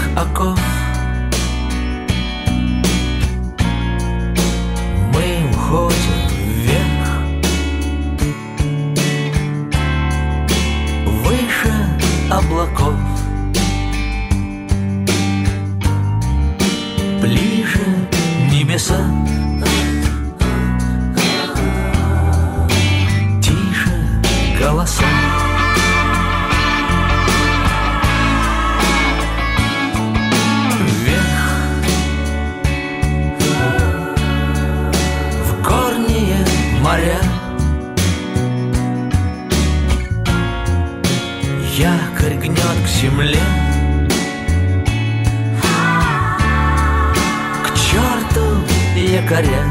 оков. Мы уходим вверх, выше облаков, ближе небеса, тише голоса. Моря, якорь гнет к земле, к черту якоря,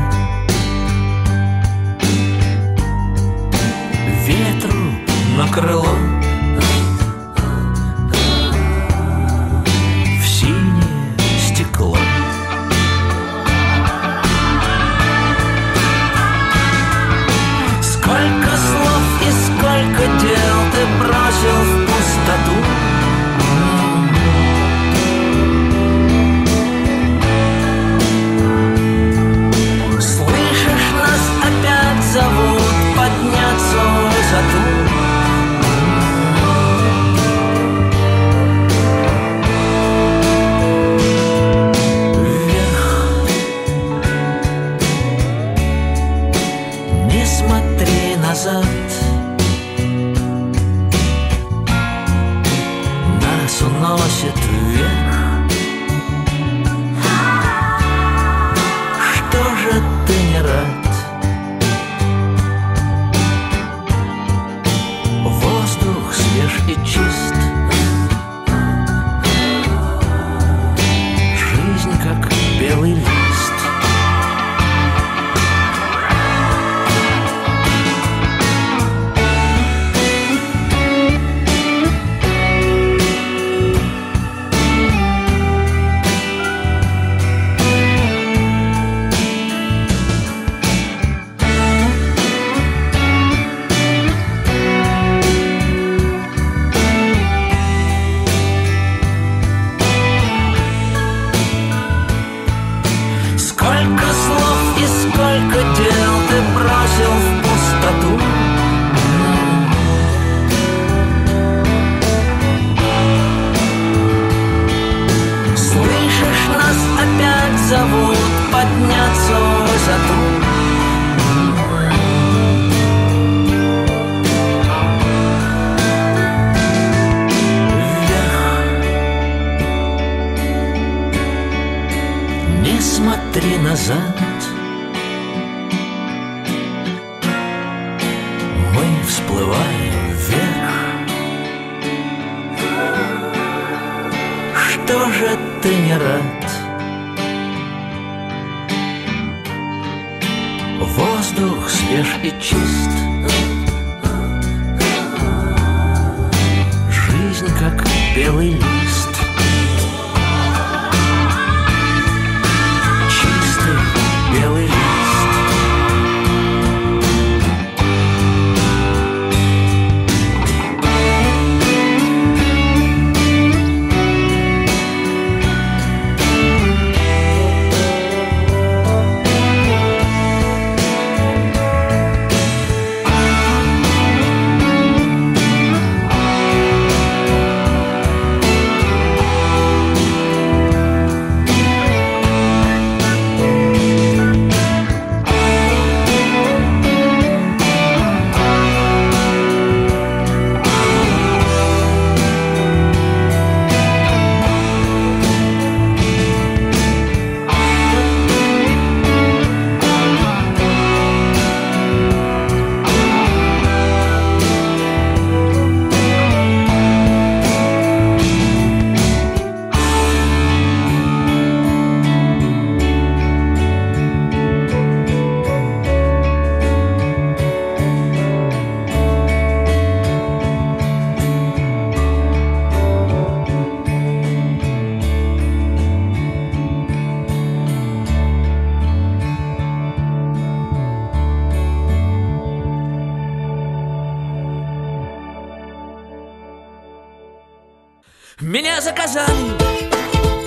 ветру на крыло, в синее стекло. Сколько слов и сколько дел ты бросил в пустоту. Слышишь, нас опять зовут подняться в высоту. Назад нас уносит вверх. Что же ты не рад? Воздух свеж и чист, жизнь как белый лист. Зовут подняться в высоту. Вверх. Не смотри назад. Мы всплываем вверх. Что же ты не рад? Воздух свеж и чист, жизнь как белый лист, чистый белый лист. Меня заказали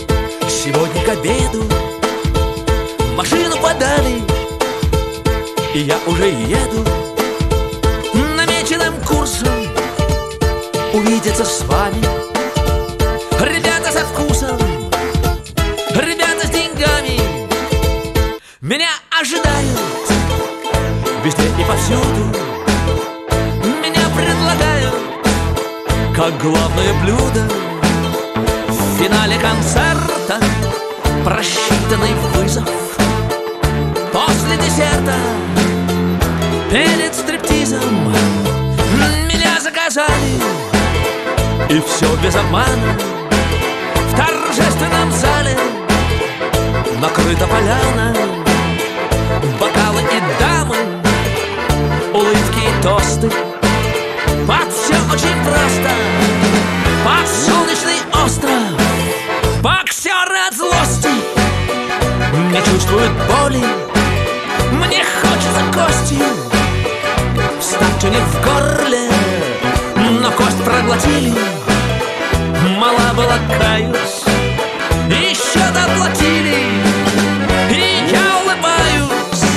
Сегодня к обеду машину подали, и я уже еду намеченным курсом увидеться с вами. Ребята со вкусом, ребята с деньгами меня ожидают везде и повсюду. Меня предлагают как главное блюдо в финале концерта. Просчитанный вызов после десерта. Перед стриптизом меня заказали, и все без обмана. В торжественном зале накрыта поляна. Бокалы и дамы, улыбки и тосты. Под все очень просто. Под солнечный остров боксеры от злости не чувствуют боли. Мне хочется костью встать у них в горле, но кость проглотили. Мала была, каюсь, еще доплатили, и я улыбаюсь.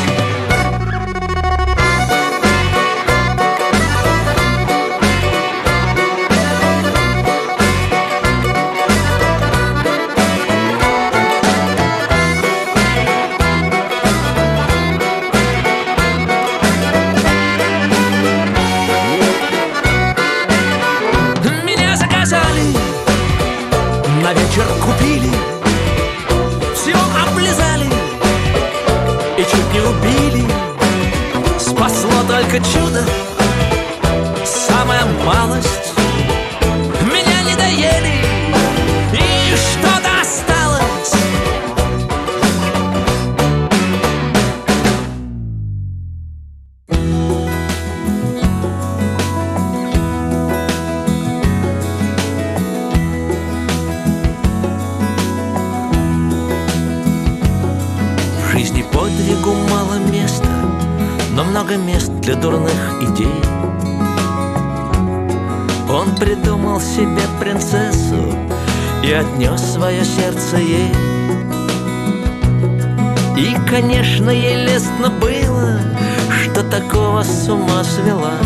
На вечер купили, все облизали и чуть не убили. Спасло только чудо, самая малость. Меня не доели, и что-то осталось. В жизни подвигу мало места, но много мест для дурных идей. Он придумал себе принцессу и отнес свое сердце ей. И, конечно, ей лестно было, что такого с ума свела.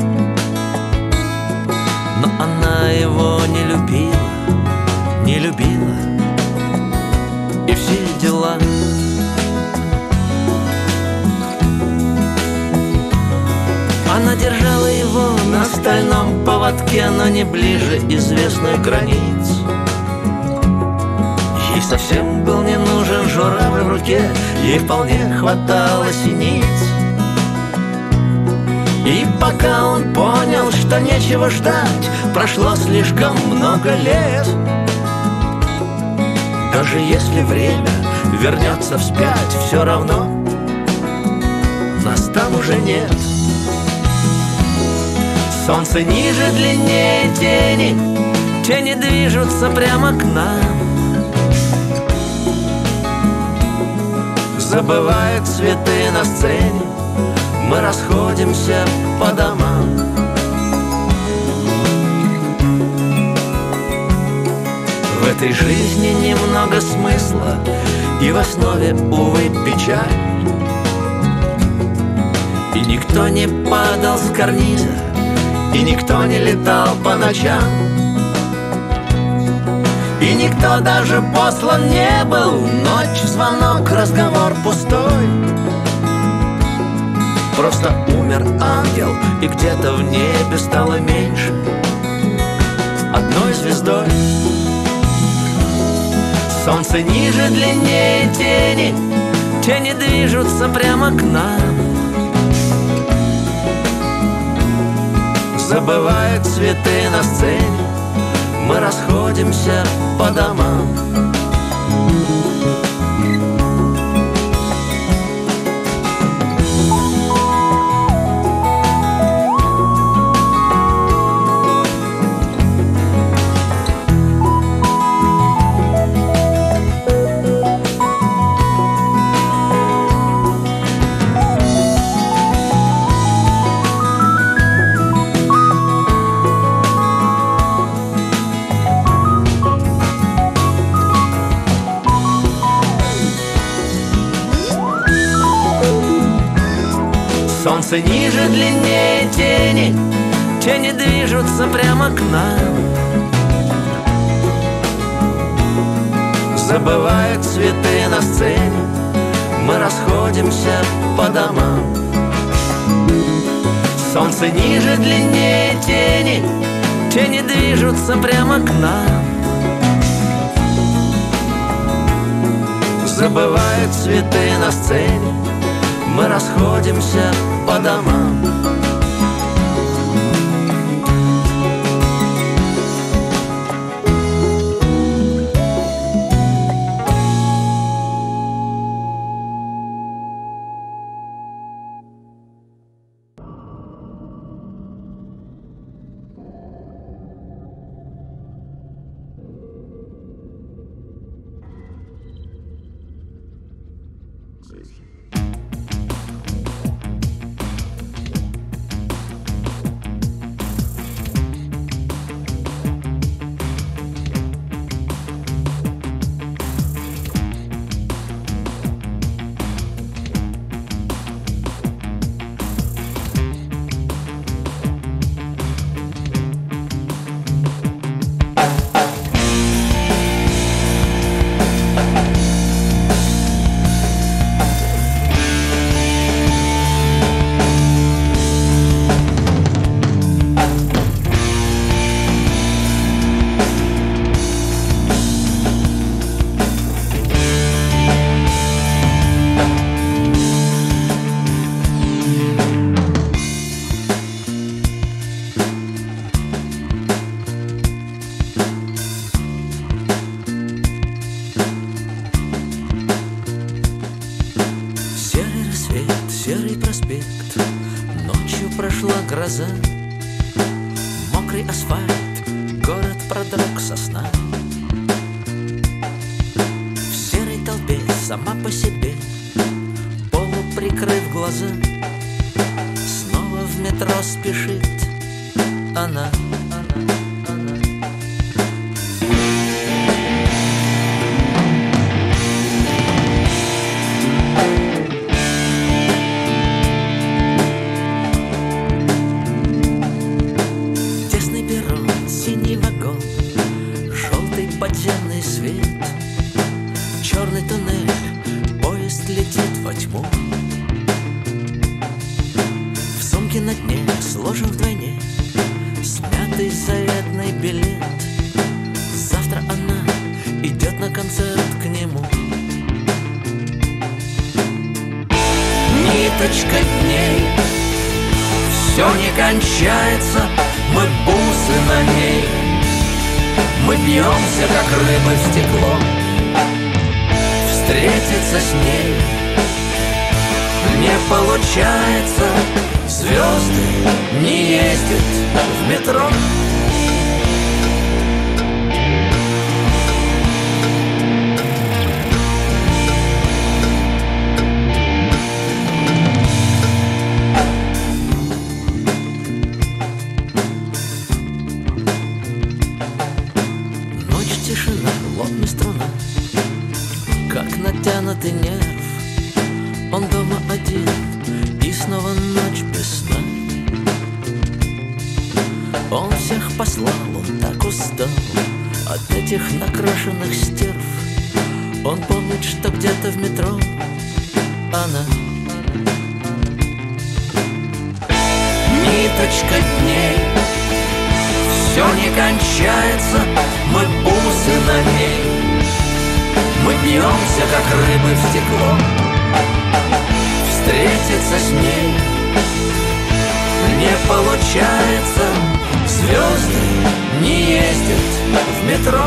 Но она его не любила, не любила, и все дела. Она держала его на стальном поводке, но не ближе известных границ. Ей совсем был не нужен журавль в руке, ей вполне хватало синиц. И пока он понял, что нечего ждать, прошло слишком много лет. Даже если время вернется вспять, все равно нас там уже нет. Солнце ниже, длиннее тени, тени движутся прямо к нам. Забывая цветы на сцене, мы расходимся по домам. В этой жизни немного смысла, и в основе, увы, печаль. И никто не падал с карниза, и никто не летал по ночам, и никто даже послан не был. Ночь, звонок, разговор пустой. Просто умер ангел, и где-то в небе стало меньше одной звездой. Солнце ниже, длиннее тени, тени движутся прямо к нам. Забывая цветы на сцене, мы расходимся по домам. Солнце ниже, длиннее тени, тени движутся прямо к нам. Забывают цветы на сцене, мы расходимся по домам. Солнце ниже, длиннее тени, тени движутся прямо к нам. Забывают цветы на сцене, мы расходимся по домам. Серый проспект, ночью прошла гроза, мокрый асфальт, город продрог со сна. В серой толпе сама по себе, полуприкрыв глаза, снова в метро спешит она. Подземный свет, черный туннель, поезд летит во тьму. В сумке на дне сложен вдвойне смятый заветный билет. Завтра она идет на концерт к нему. Ниточка дней, все не кончается, мы бусы на ней. Мы бьемся, как рыбы в стекло, встретиться с ней не получается. Звезды не ездят в метро. Тишина, лопни струна, как натянутый нерв. Он дома один, и снова ночь без сна. Он всех послал, он так устал от этих накрашенных стерв. Он помнит, что где-то в метро она. Ниточка дней, все не кончается, мы бусы на ней. Мы бьемся, как рыбы в стекло, встретиться с ней не получается. Звезды не ездят в метро.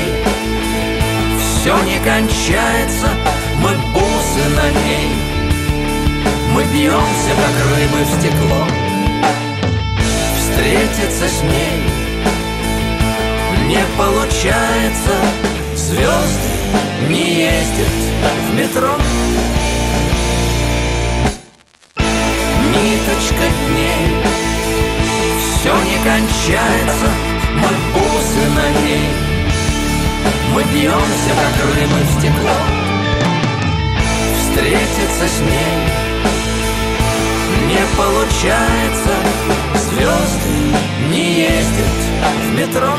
ней, все не кончается, мы бусы на ней. Мы бьемся, как рыбы в стекло. Встретиться с ней не получается. Звезды не ездят в метро. Ниточка дней, все не кончается, мы бусы на ней. Мы бьемся, как рыбы в стекло. Встретиться с ней не получается. Звезды не ездят в метро.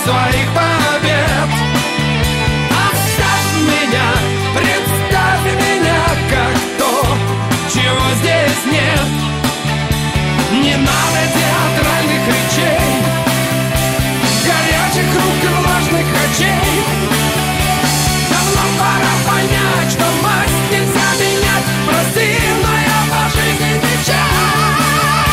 своих побед. Оставь меня, представь меня как то, чего здесь нет. Не надо театральных речей, горячих рук и влажных очей. Давно пора понять, что масть нельзя менять простым, но я по жизни печаль.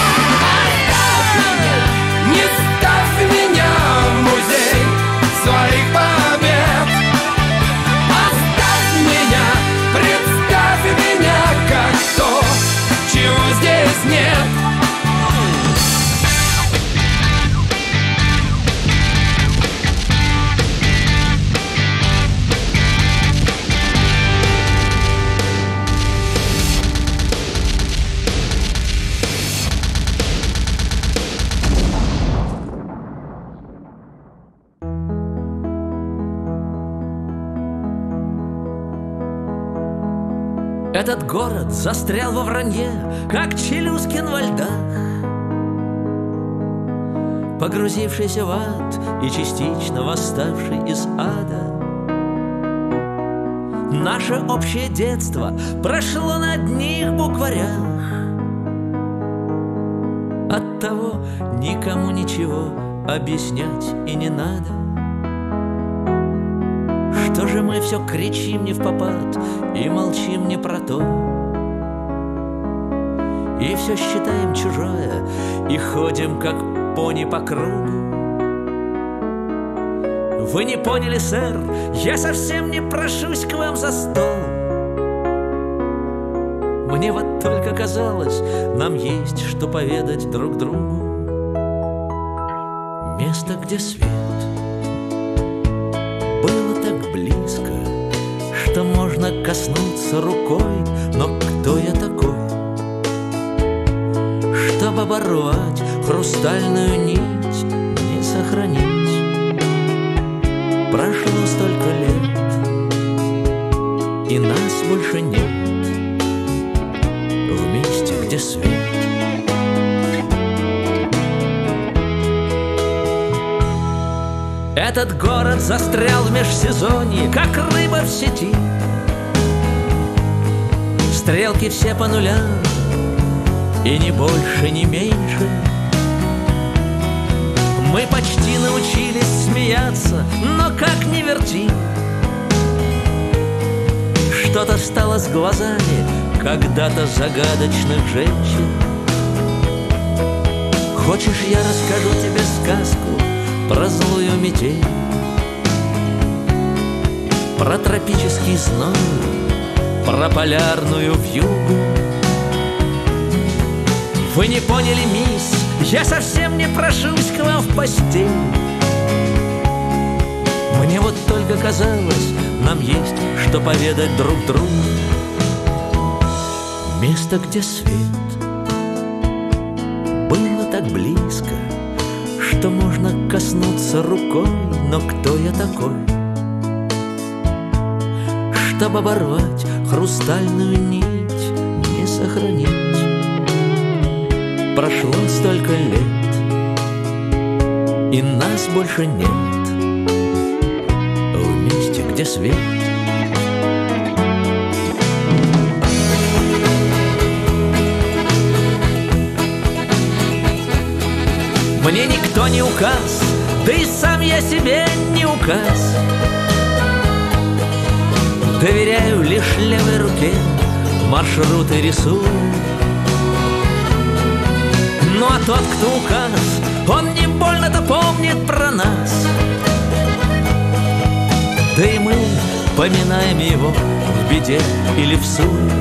Не ставь меня в музей своих побед. Оставь меня, представь меня как то, чего здесь нет. Этот город застрял во вранье, как Челюскин во льдах, погрузившийся в ад и частично восставший из ада. Наше общее детство прошло на одних букварях. Оттого никому ничего объяснять и не надо. Что же мы все кричим не впопад и молчим не про то, и все считаем чужое, и ходим, как пони по кругу? Вы не поняли, сэр, я совсем не прошусь к вам за стол. Мне вот только казалось, нам есть что поведать друг другу. Место, где свет было так близко, что можно коснуться рукой. Но кто я такой, чтобы оборвать хрустальную нить, не сохранить? Прошло столько лет, и нас больше нет в месте, где свет. Этот город застрял в межсезонье, как рыба в сети. Стрелки все по нулям, и ни больше, ни меньше. Мы почти научились смеяться, но как ни верти, что-то стало с глазами когда-то загадочных женщин. Хочешь, я расскажу тебе сказку про злую метель, про тропический зной, про полярную вьюгу? Вы не поняли, мисс, я совсем не прошусь к вам в постель. Мне вот только казалось, нам есть что поведать друг другу. Место, где свет было так близко, что можно коснуться рукой. Но кто я такой, чтобы оборвать хрустальную нить, не сохранить? Прошло столько лет, и нас больше нет в месте, где свет. Мне никто не указ, да и сам я себе не указ. Доверяю лишь левой руке, маршруты рисую. Ну а тот, кто указ, он не больно-то помнит про нас. Да и мы поминаем его в беде или в суе.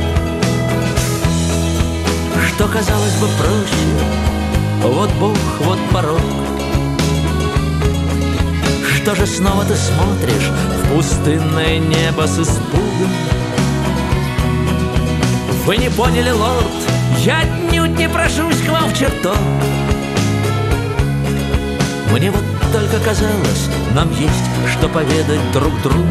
Что казалось бы проще, вот Бог, вот порог. Что же снова ты смотришь в пустынное небо с испугом? Вы не поняли, лорд, я отнюдь не прошусь к вам в чертог. Мне вот только казалось, нам есть что поведать друг другу.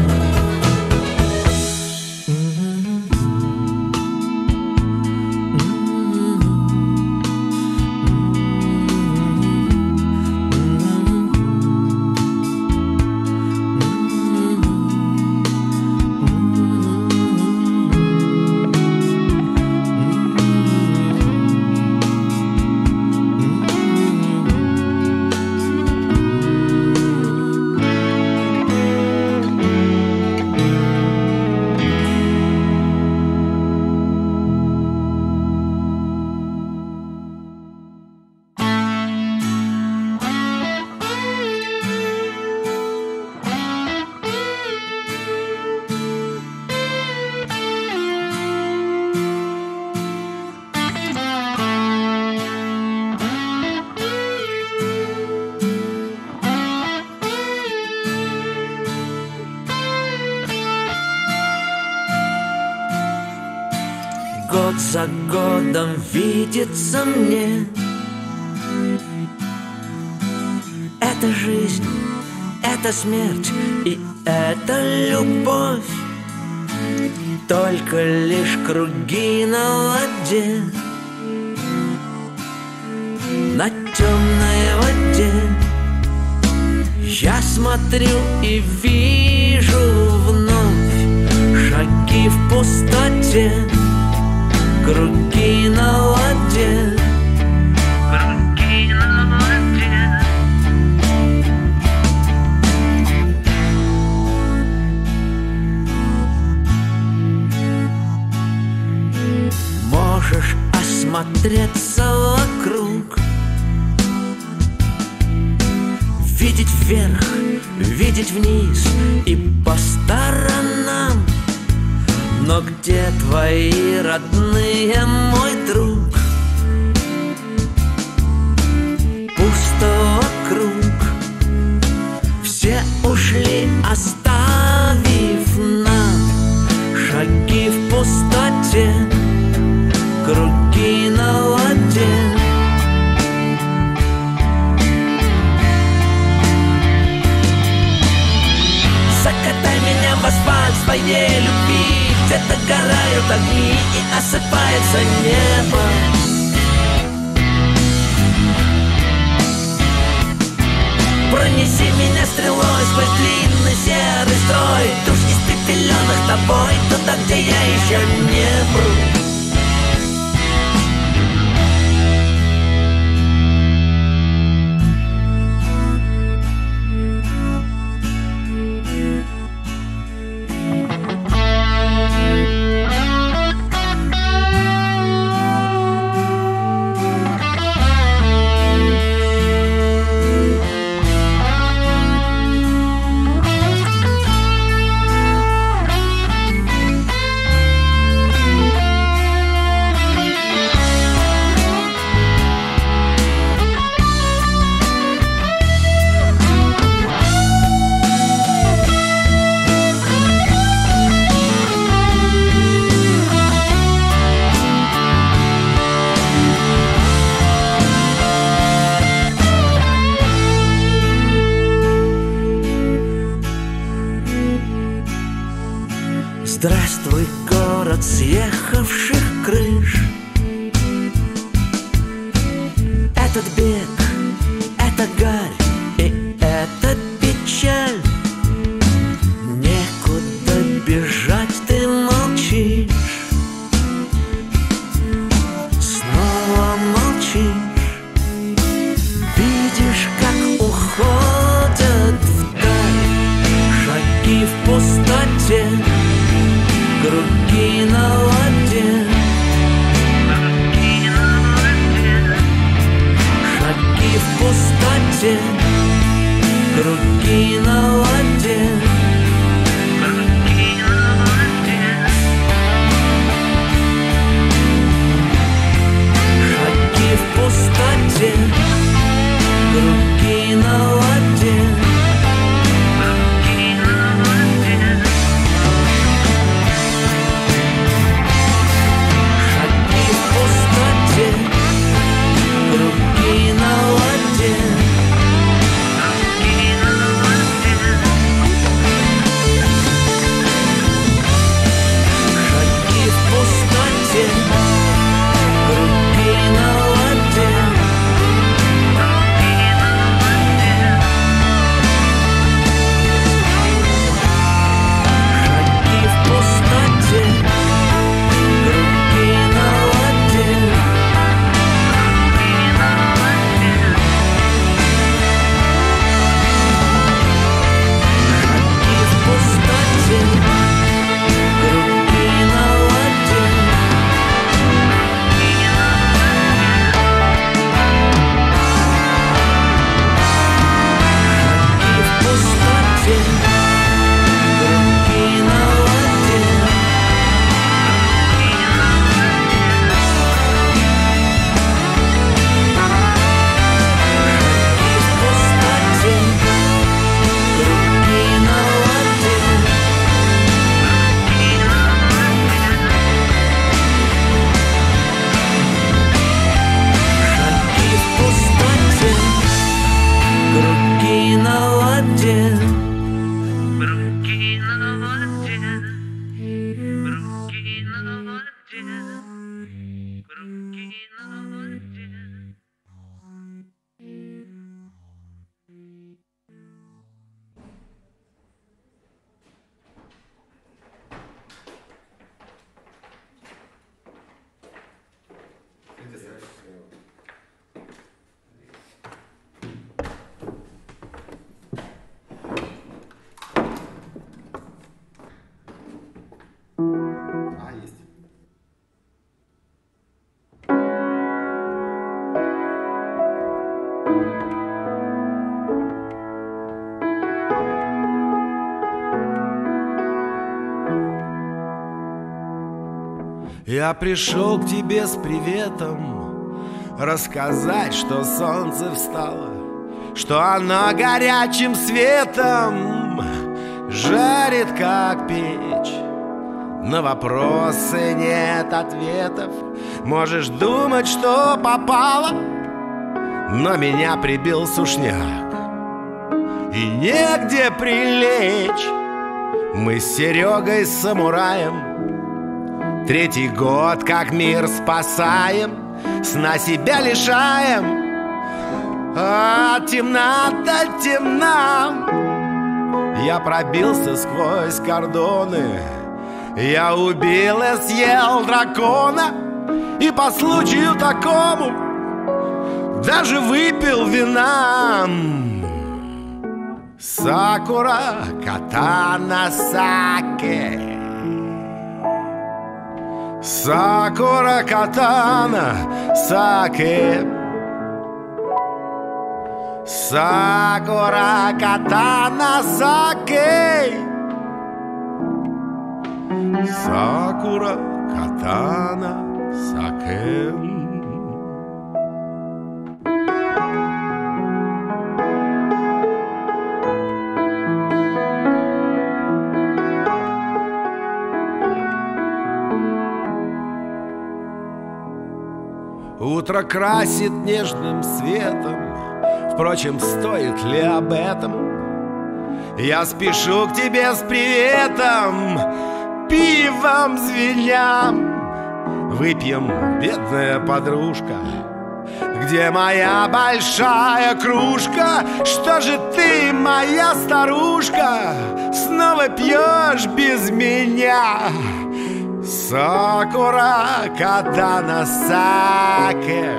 год за годом видится мне. Это жизнь, это смерть и это любовь. Только лишь круги на воде, на темной воде. Я смотрю и вижу вновь шаги в пустоте, круги на воде, круги на воде. Можешь осмотреться вокруг, видеть вверх, видеть вниз и по сторонам. Но где твои родные, мой друг? Пусто вокруг, все ушли, оставив нам шаги в пустоте, круги на воде. Закатай меня в асфальт своей любви, где-то горают огни и осыпается небо. Пронеси меня стрелой сквозь длинный серый строй, душ испепеленных тобой, туда, где я еще не был. Здравствуй, город съехавших крыш. Этот бег, это гарь и это печаль. Некуда бежать, ты молчишь, снова молчишь. Видишь, как уходят вдаль шаги в пустоте, круги на воде, круги на воде, шаги Я пришел к тебе с приветом, рассказать, что солнце встало, что оно горячим светом жарит, как печь. На вопросы нет ответов. Можешь думать, что попало, но меня прибил сушняк, и негде прилечь. Мы с Серегой самураем третий год как мир спасаем, сна себя лишаем, а темнота темна. Я пробился сквозь кордоны, я убил и съел дракона, и по случаю такому даже выпил вина. Сакура катана саке, Сакура катана саке, Сакура катана саке, Сакура катана саке. Утро красит нежным светом, впрочем, стоит ли об этом? Я спешу к тебе с приветом, пивом звеня. Выпьем, бедная подружка, где моя большая кружка? Что же ты, моя старушка, снова пьешь без меня? Сакура катана саке,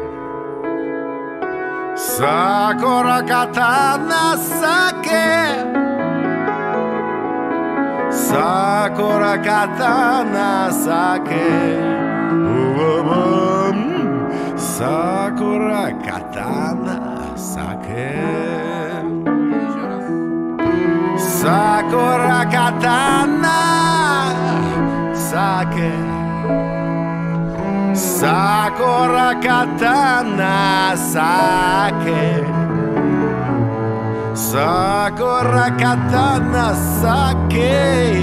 Сакура катана саке, Сакура катана саке, Сакура катана саке, Сакура катана саке, Сакура катана саке, Сакура катана саке,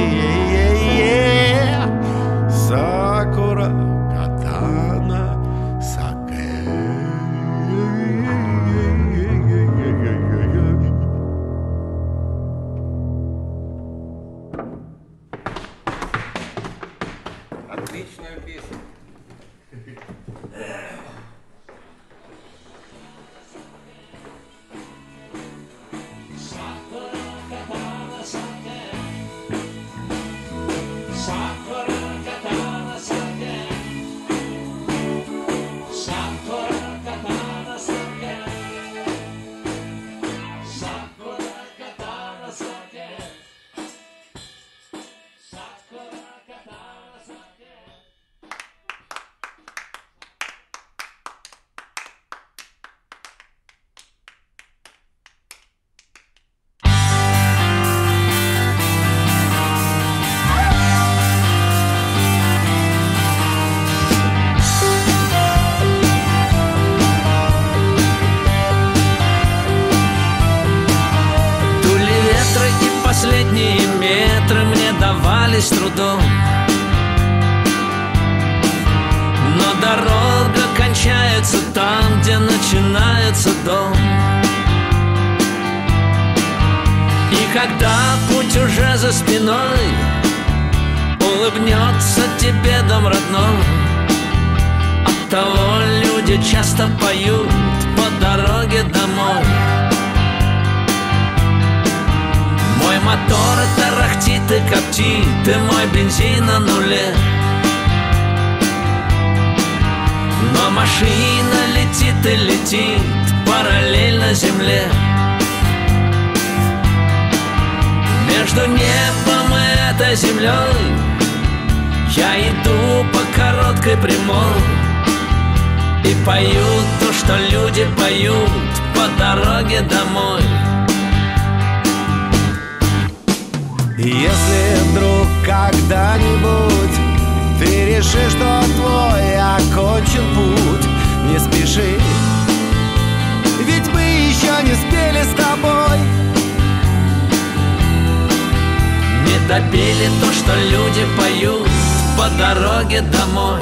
Сакура катана саке. Отличная песня. Последние метры мне давались трудом, но дорога кончается там, где начинается дом. И когда путь уже за спиной, улыбнется тебе дом родной. Оттого люди часто поют по дороге домой. Мой мотор тарахтит и коптит, и мой бензин на нуле. Но машина летит и летит параллельно земле. Между небом и этой землей я иду по короткой прямой и пою то, что люди поют по дороге домой. Если вдруг когда-нибудь ты решишь, что твой окончен путь. Не спеши, ведь мы еще не спели с тобой. Не допели то, что люди поют по дороге домой.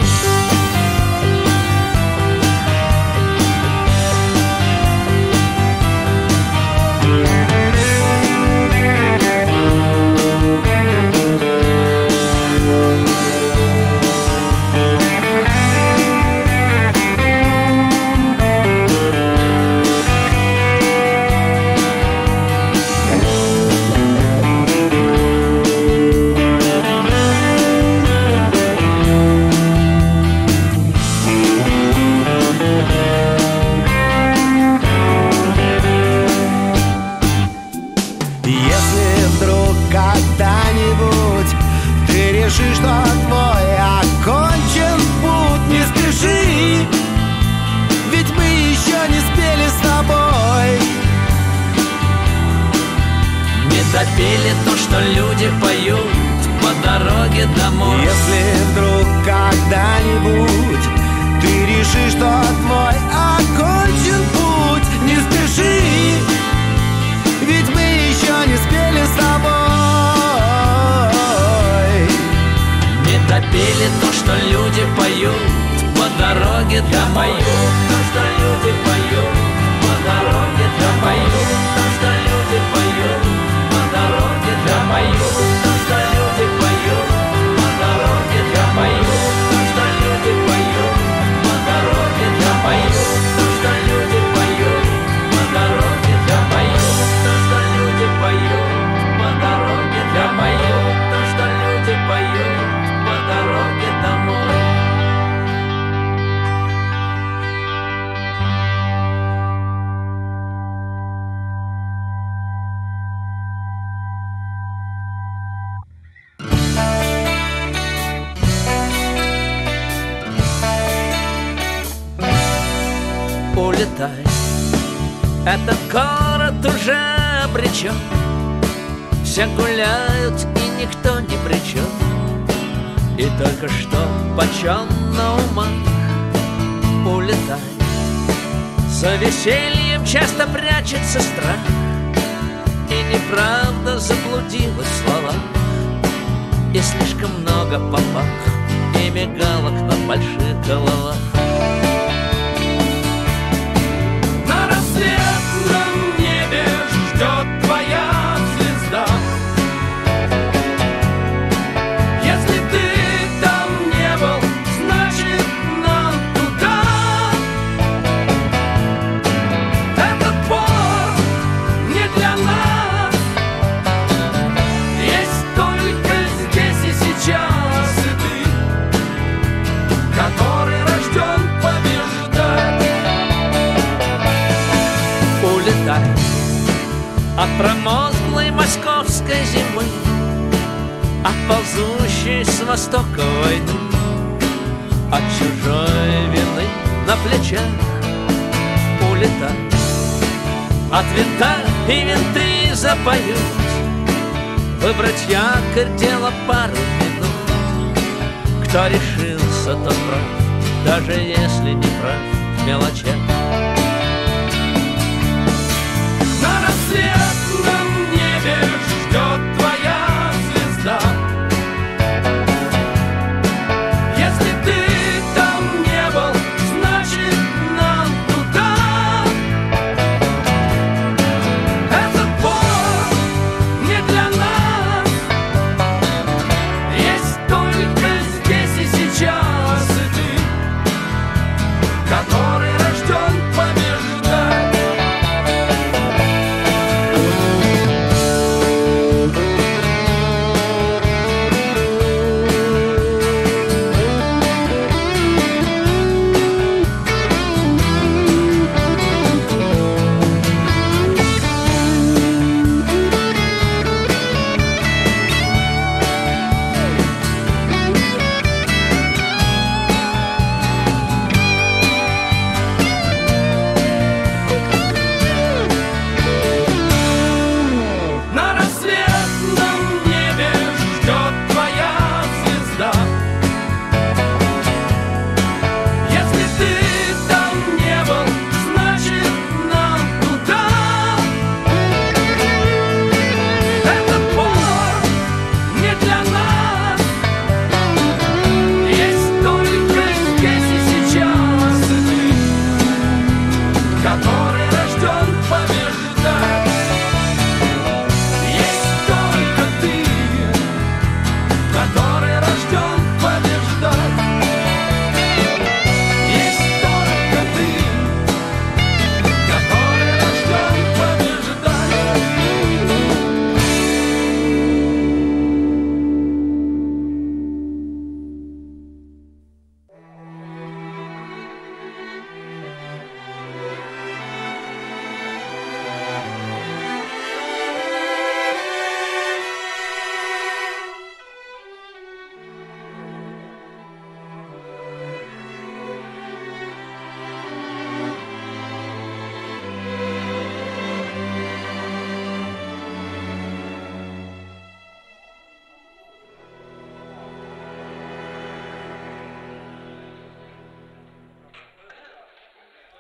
Когда-нибудь ты решишь, что твой окончен путь, не спеши, ведь мы еще не спели с тобой. Не допели то, что люди поют по дороге домой. Если вдруг когда-нибудь ты решишь, что твой окончен путь, не спеши, ведь мы еще не спели с тобой. Не допели то, что люди поют по дороге домой. То, что люди поют по дороге домой. То, что люди поют по дороге домой. То, что люди поют по дороге домой. То, что люди поют по дороге домой. То, что люди поют по дороге домой. То, что люди поют по дороге домой. То, что люди поют по дороге домой. Улетай, этот город уже обречен. Все гуляют, и никто ни при чем. И только что почем на умах. Улетай, за весельем часто прячется страх, и неправда заблудилась в словах, и слишком много помах и мигалок на больших головах. На рассветном небе ждет твоя звезда. Если ты там не был, значит нам туда. Этот порт не для нас. Есть только здесь и сейчас и ты, который рожден побеждать. Улетай от промозглой московской зимы, от ползущей с востока войны, от чужой вины на плечах. Улетай, от винта и винты запоют. Выбрать якорь — дело пару минут. Кто решился, тот прав, даже если не прав в мелочах. На рассветном небе ждет твоя звезда. Если ты там не был, значит нам туда. Этот порт не для нас. Есть только здесь и сейчас и ты, который рожден победить.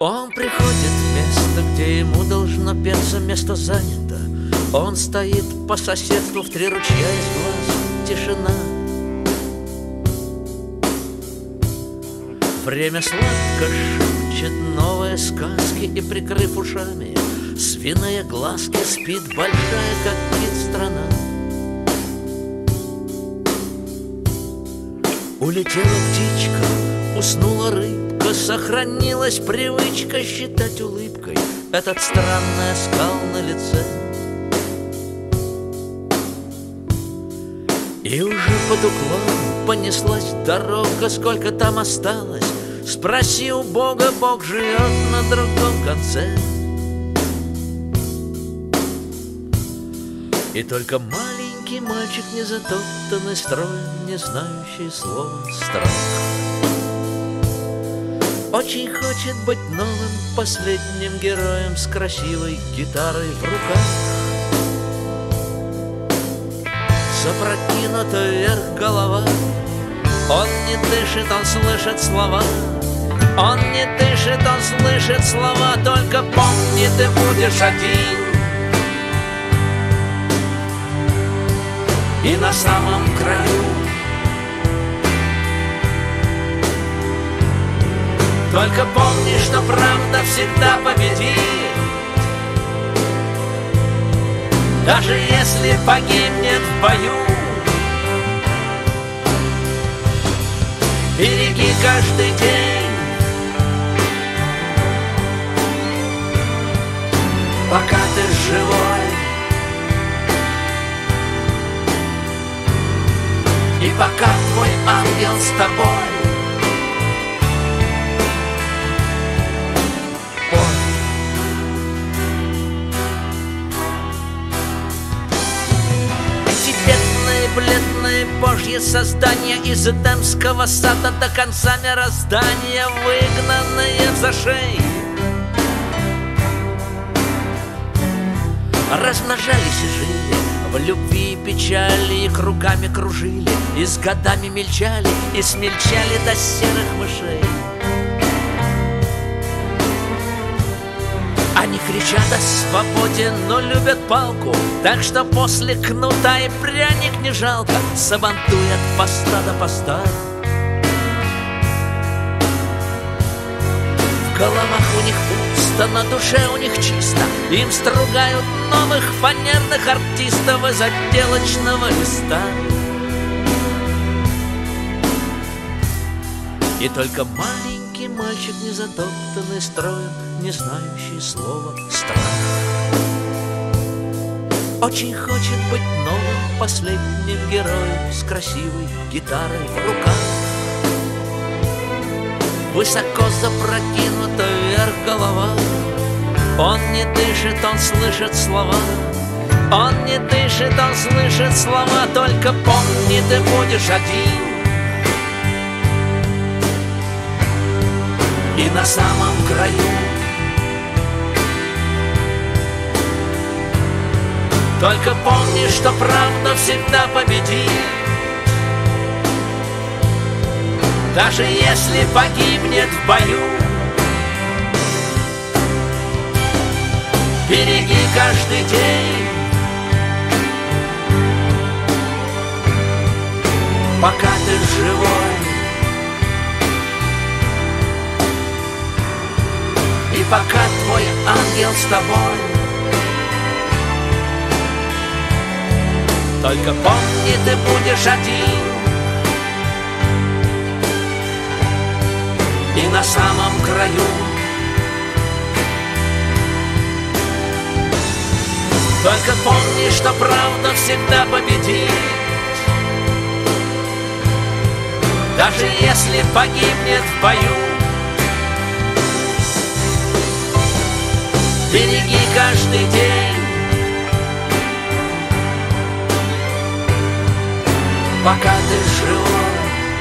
Он приходит в место, где ему должно петься, место занято. Он стоит по соседству в 3 ручья из глаз. Тишина. Время сладко шепчет новые сказки, и, прикрыв ушами свиные глазки, спит большая, как кит, страна. Улетела птичка, уснула рыбка, сохранилась привычка считать улыбкой этот странный оскал на лице. И уже под уклоном понеслась дорога, сколько там осталось, спроси у Бога, Бог живет на другом конце. И только маленький мальчик, не затоптанный строем, не знающий слова страх, очень хочет быть новым последним героем с красивой гитарой в руках. Запрокинута вверх голова, он не дышит, он слышит слова. Он не дышит, он слышит слова. Только помни, ты будешь один. И на самом краю. Только помни, что правда всегда победит. Даже если погибнет в бою. Береги каждый день, пока ты живой. И пока твой ангел с тобой. Бледные божьи создания из Эдемского сада до конца мироздания, выгнанные в зашей, размножались и жили в любви и печали, и кругами кружили, и с годами мельчали, и смельчали до серых мышей. Они кричат о свободе, но любят палку, так что после кнута и пряник не жалко, сабантуй от поста до поста. В головах у них пусто, на душе у них чисто, им стругают новых фанерных артистов из отделочного листа. И только маленький мальчик, не затоптанный строем, не знающий слова страх, очень хочет быть новым последним героем с красивой гитарой в руках. Высоко запрокинута вверх голова, он не дышит, он слышит слова. Он не дышит, он слышит слова. Только помни, ты будешь один. И на самом краю. Только помни, что правда всегда победит. Даже если погибнет в бою. Береги каждый день, пока ты живой. И пока твой ангел с тобой. Только помни, ты будешь один. И на самом краю. Только помни, что правда всегда победит. Даже если погибнет в бою. Береги каждый день, пока ты живой.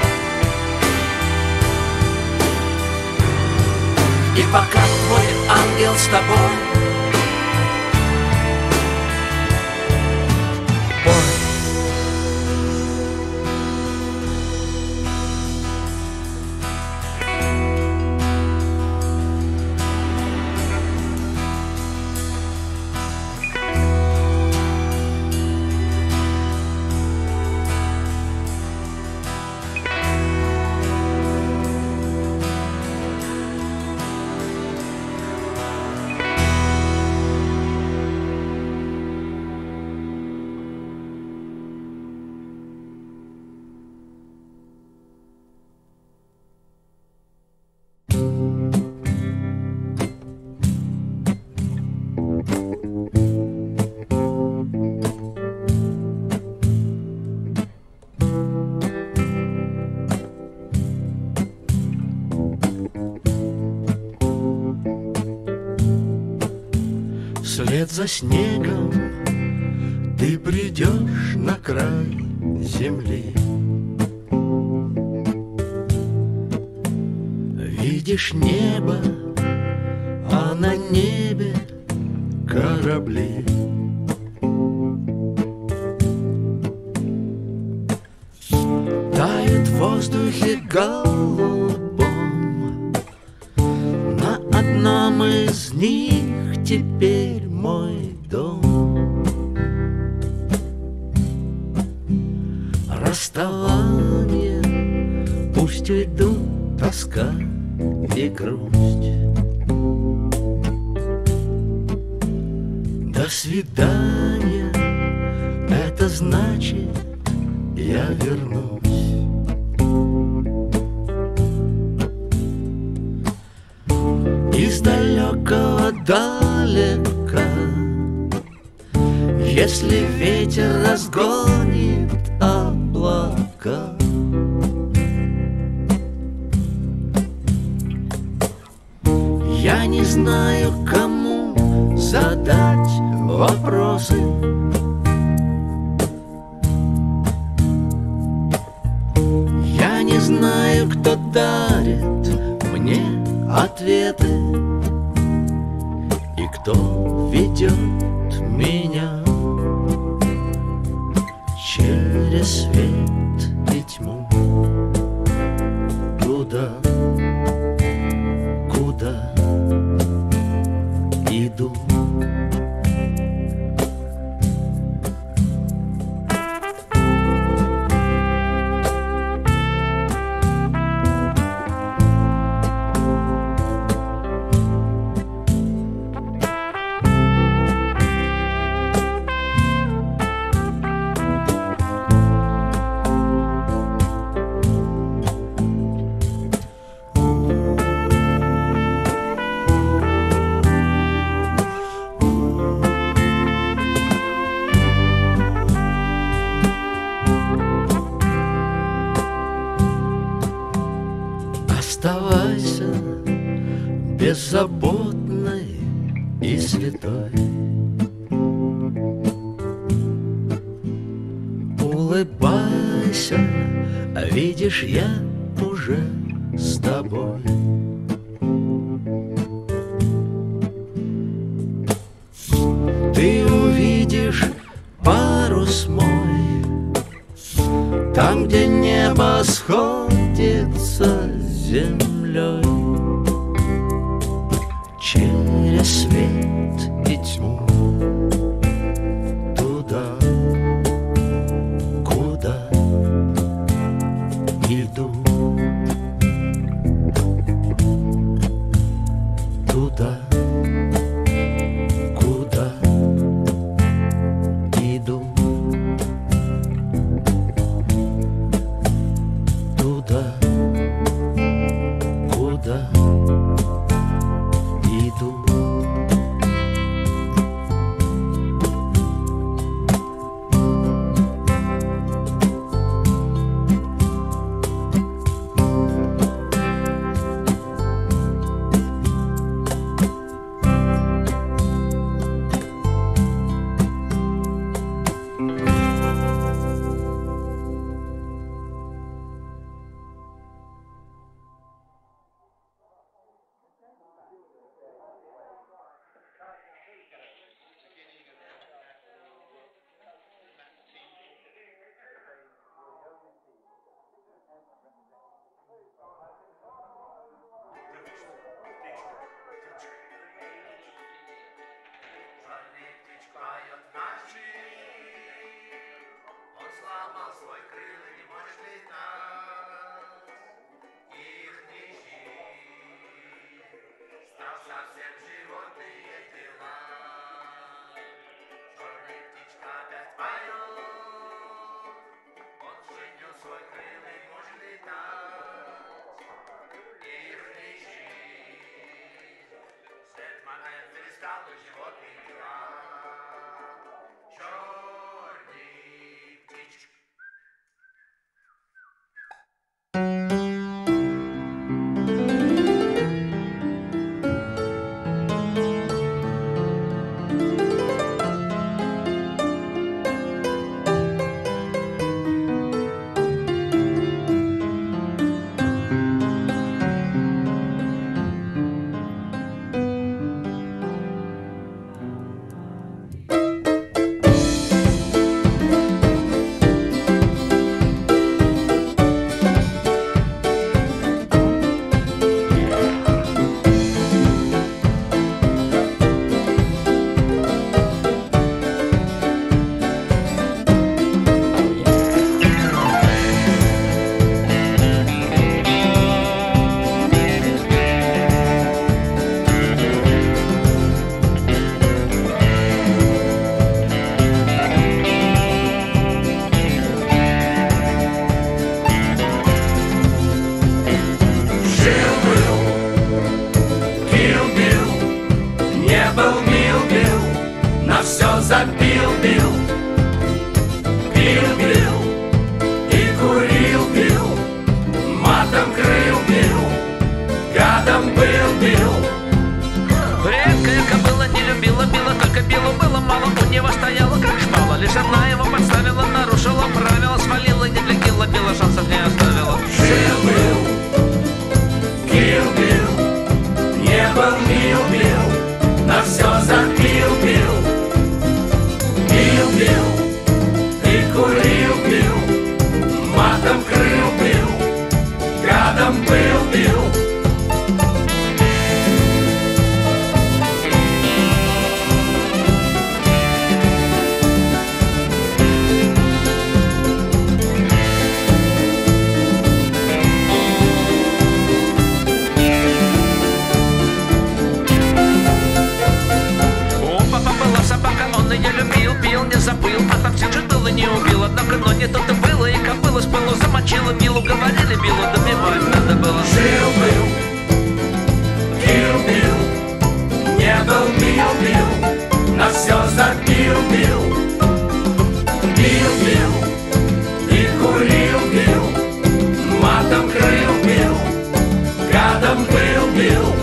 И пока твой ангел с тобой. вслед за снегом ты придешь на край земли. Видишь небо, а на небе корабли. Тают в воздухе голубом, на одном из них теперь мой дом. Расставание, пусть уйдут тоска и грусть. До свидания, это значит, я вернусь. Из далекого далека, если ветер разгонит облака, я не знаю, кому задать вопросы. Я не знаю, кто дарит мне ответы и кто ведет меня через свет и тьму. Куда иду? Оставайся беззаботной и святой. Улыбайся, видишь, я уже с тобой. Ты увидишь парус мой, там, где небо сходится с землей, через свет и тьму. Туда, куда иду. Туда, куда иду. Туда, куда иду. любила, шансов не оставила. Жил-был Kill Bill, не был мил-бил, на все запил-бил. Бил-бил, и курил-бил, матом крыл-бил, гадом был-бил. Я любил, пил, не забыл, отомстил, чуть было не убил. Однако, но не то-то было, и кобыла с пылу замочила Милу, говорили, Билу добивать надо было. Жил-был Kill Bill, не был мил-бил, на все запил-бил. Бил-бил, и курил-бил, матом крыл-бил, гадом был-бил.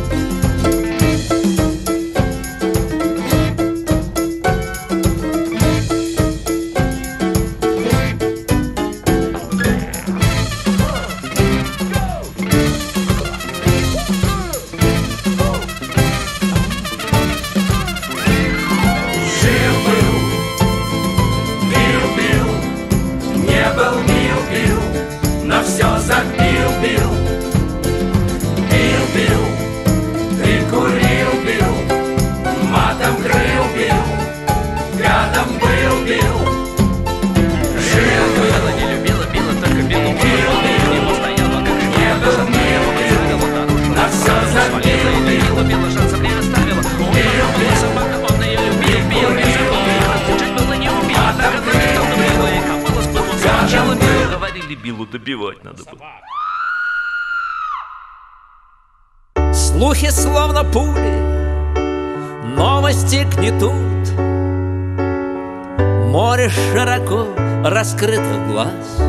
Билу добивать надо было. Слухи словно пули, новости гнетут. Море широко раскрытых глаз.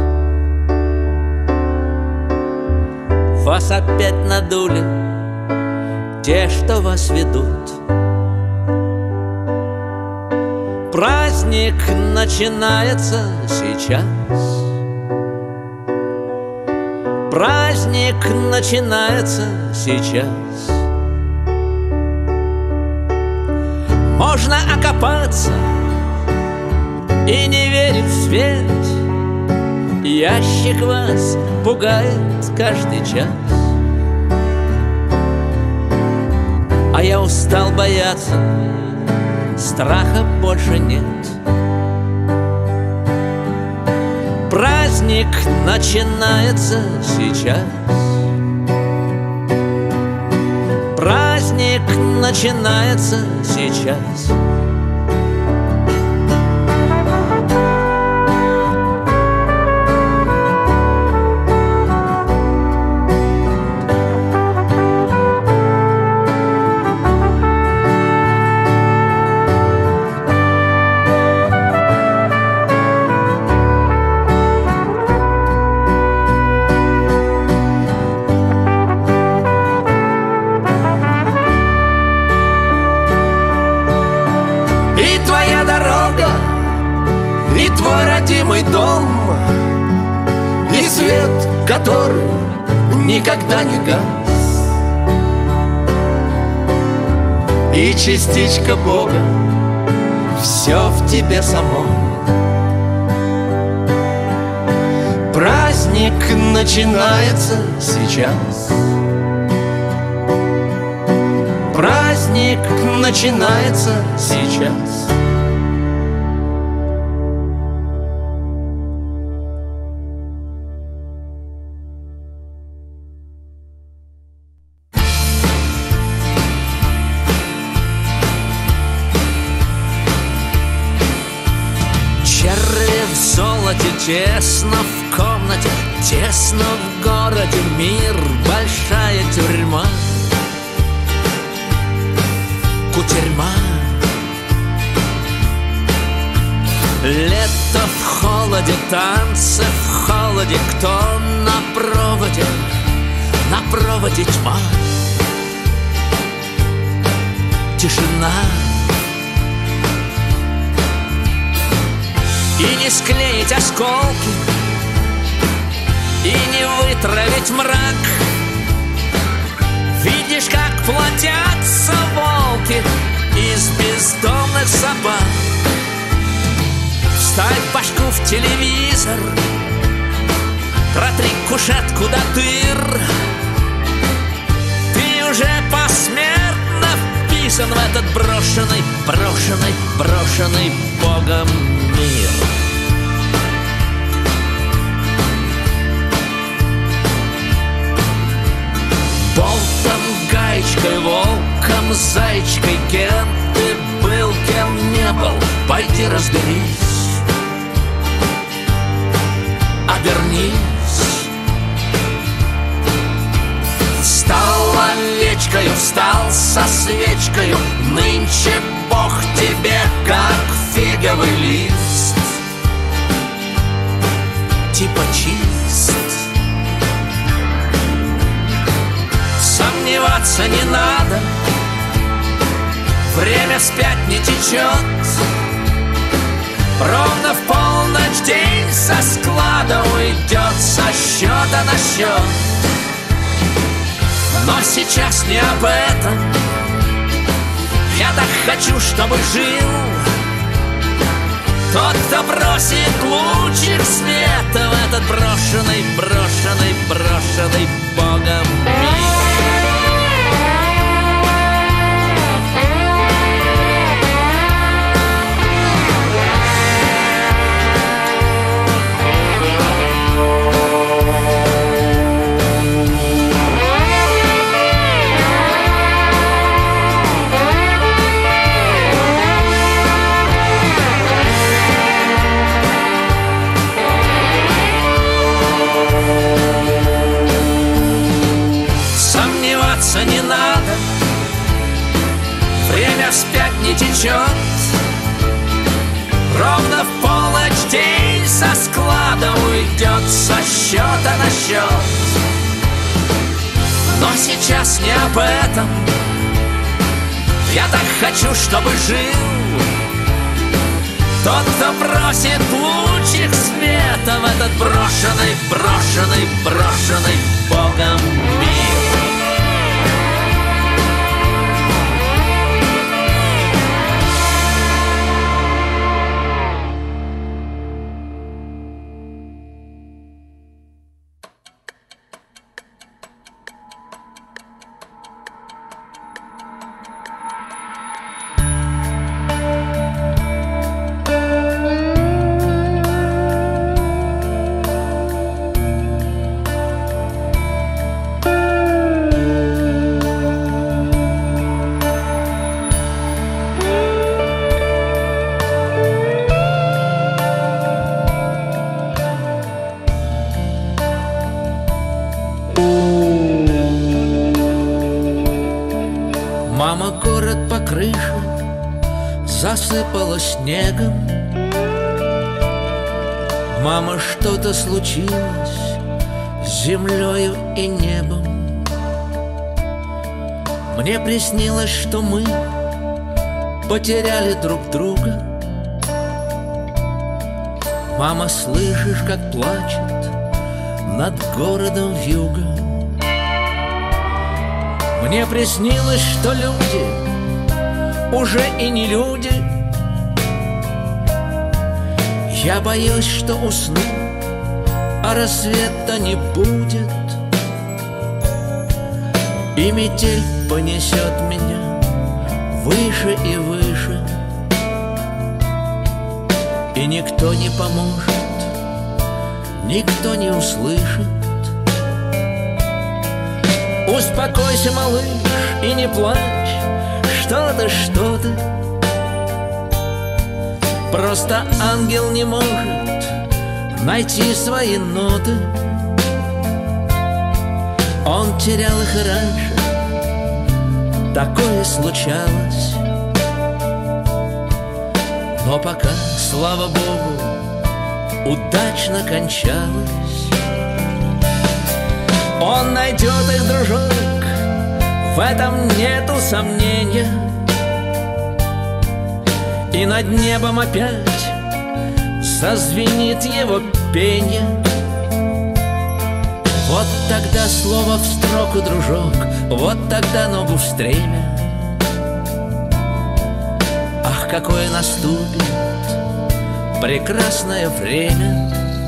Вас опять надули те, что вас ведут. Праздник начинается сейчас. Праздник начинается сейчас. Можно окопаться и не верить в свет. Ящик вас пугает каждый час. А я устал бояться, страха больше нет. Праздник начинается сейчас. Праздник начинается сейчас. Родимый дом и свет, который никогда не гас, и частичка Бога, все в тебе самом. Праздник начинается сейчас. Праздник начинается сейчас. Тесно в комнате, тесно в городе, мир, большая тюрьма. Кутерьма. Лето в холоде, танцы в холоде, кто на проводе тьма. Тишина. И не склеить осколки и не вытравить мрак. Видишь, как плодятся волки из бездомных собак. Вставь башку в телевизор, протри кушетку до дыр. Ты уже посмертно вписан в этот брошенный, брошенный, брошенный Богом мир. Болтом, гаечкой, волком, зайчкой, кем ты был, кем не был, пойди разберись. Обернись. Встал овечкою, встал со свечкою, нынче Бог тебе, как фиговый лист, типа чист. Сомневаться не надо, время вспять не течет. Ровно в полночь день со склада уйдет со счета на счет. Но сейчас не об этом. Я так хочу, чтобы жил тот, кто бросит лучик света в этот брошенный, брошенный, брошенный Богом мир. Не надо, время вспять не течет. Ровно в полночь день со склада уйдет со счета на счет. Но сейчас не об этом. Я так хочу, чтобы жил тот, кто бросит лучик света в этот брошенный, брошенный, брошенный Богом мир. Мама, город по крыше засыпала снегом. Мама, что-то случилось с землею и небом. Мне приснилось, что мы потеряли друг друга. Мама, слышишь, как плачет над городом вьюга. Мне приснилось, что люди уже и не люди. Я боюсь, что усну, а рассвета не будет, и метель понесет меня выше и выше, и никто не поможет, никто не услышит. Успокойся, малыш, и не плачь, что ты. Просто ангел не может найти свои ноты. Он терял их и раньше, такое случалось. Но пока, слава Богу, удачно кончалось. Он найдет их, дружок, в этом нету сомнения. И над небом опять зазвенит его пение. Вот тогда слово в строку, дружок, вот тогда ногу в стремя. Ах, какое наступит прекрасное время!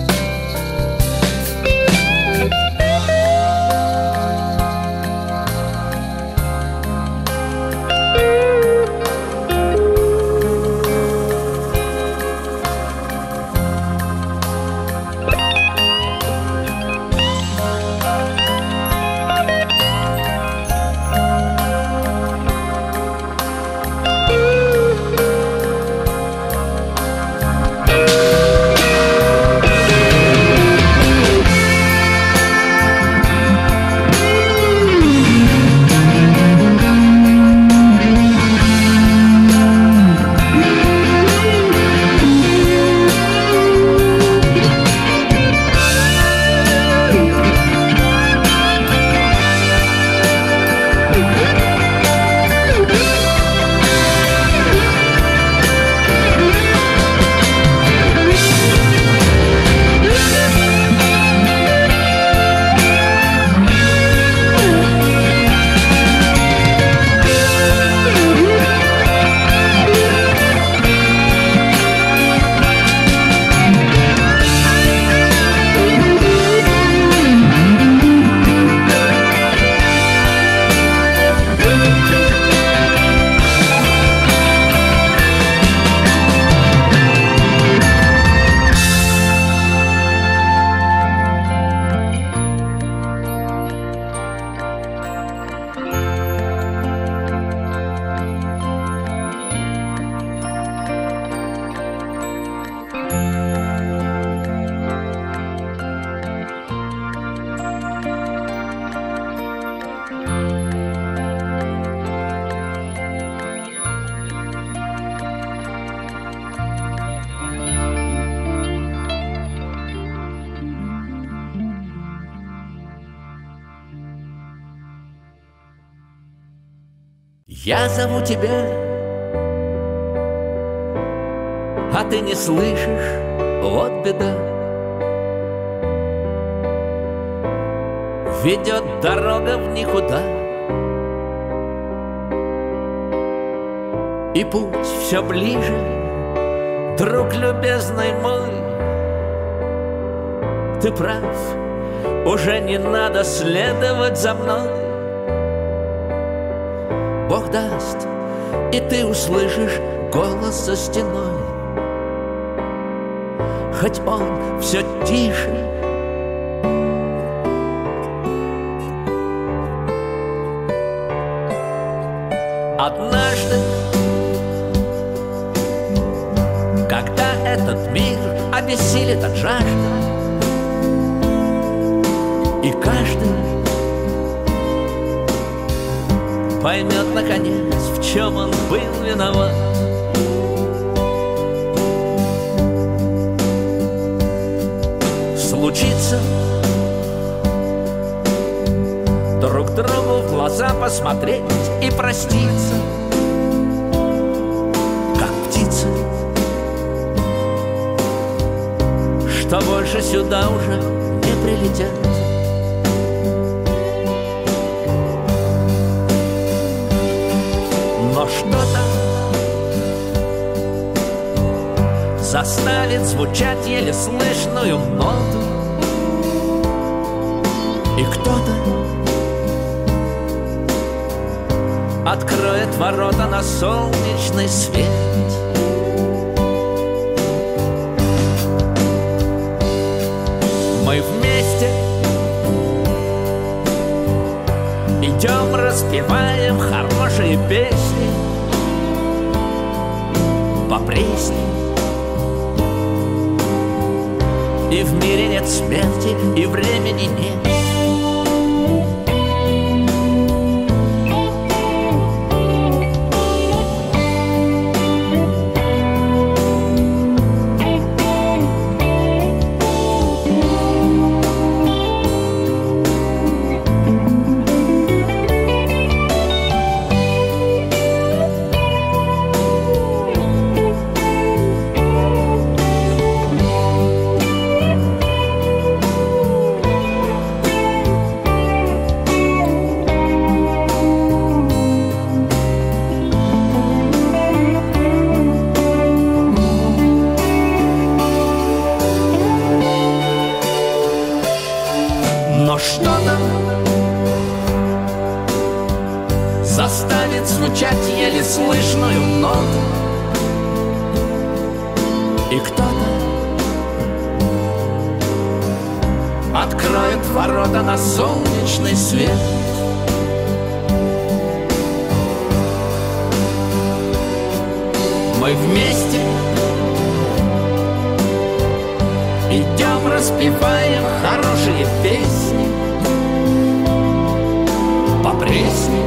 Я зову тебя, а ты не слышишь, вот беда. Ведет дорога в никуда, и путь все ближе, друг любезный мой. Ты прав, уже не надо следовать за мной. Бог даст, и ты услышишь голос за стеной, хоть он все тише. Однажды, когда этот мир обессилит от жажды, и каждый поймет, наконец, в чем он был виноват. Случится друг другу в глаза посмотреть и проститься, как птицы, что больше сюда уже не прилетят. Но что-то заставит звучать еле слышную ноту, и кто-то откроет ворота на солнечный свет. Мы вместе идем, распеваем хорошие песни по Пресне. И в мире нет смерти, и времени нет. что-то заставит звучать еле слышную ноту, и кто-то откроет ворота на солнечный свет. Мы вместе идем, распеваем хорошие песни по Пресне.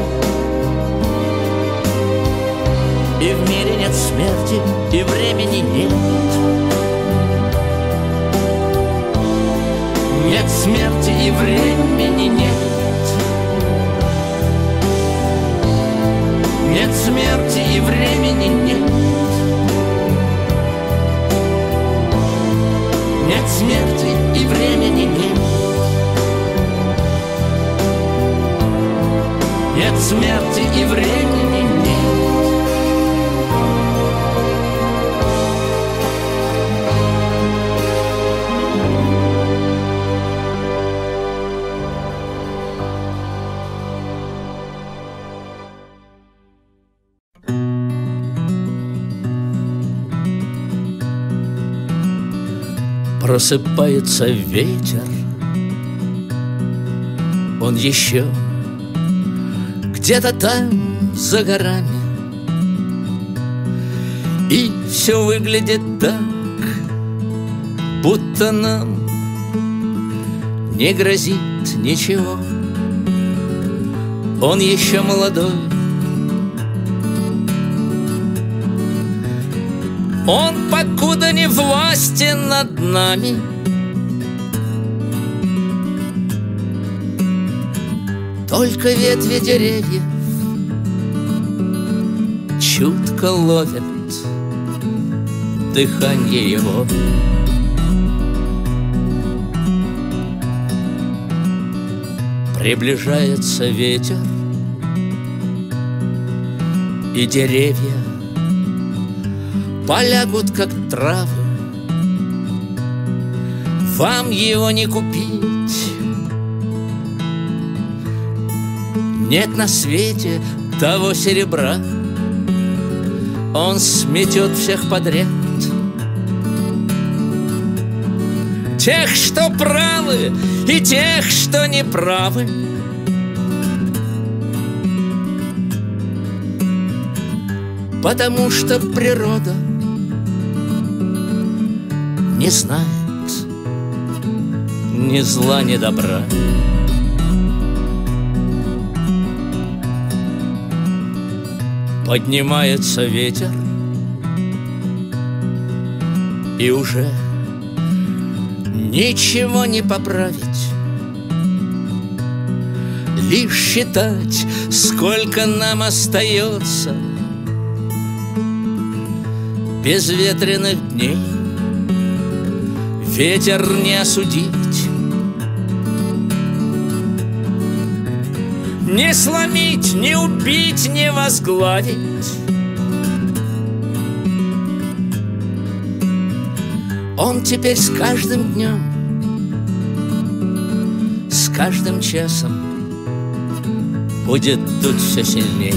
И в мире нет смерти, и времени нет. Нет смерти, и времени нет. Нет смерти, и времени нет. Нет смерти, и времени нет. Нет смерти, и времени нет. Просыпается ветер, он еще где-то там за горами, и все выглядит так, будто нам не грозит ничего. Он еще молодой, он покуда не властен над нами. Только ветви деревьев чутко ловят дыхание его. Приближается ветер, и деревья полягут, как травы. Вам его не купить. Нет на свете того серебра. Он сметет всех подряд. Тех, что правы, и тех, что не правы. Потому что природа не знает ни зла, ни добра. Поднимается ветер, и уже ничего не поправить. Лишь считать, сколько нам остается безветренных дней. Ветер не осудить, не сломить, не убить, не возглавить. Он теперь с каждым днем, с каждым часом будет дуть все сильнее.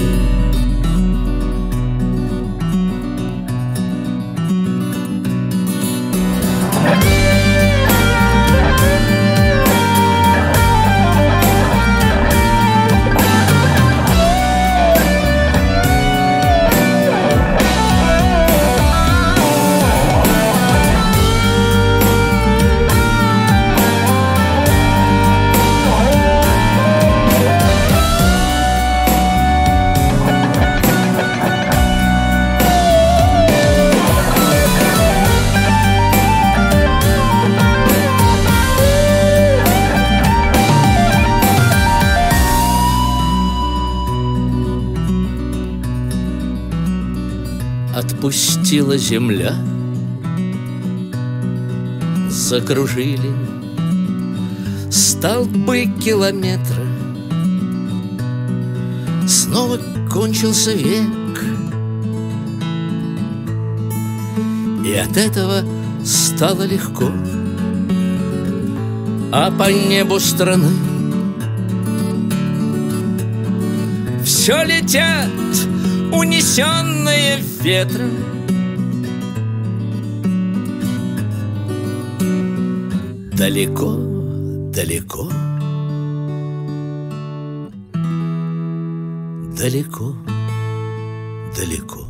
Отпустила земля, закружили столбы километра. Снова кончился век, и от этого стало легко. А по небу страны все летят, унесенные ветром. Далеко, далеко, далеко, далеко.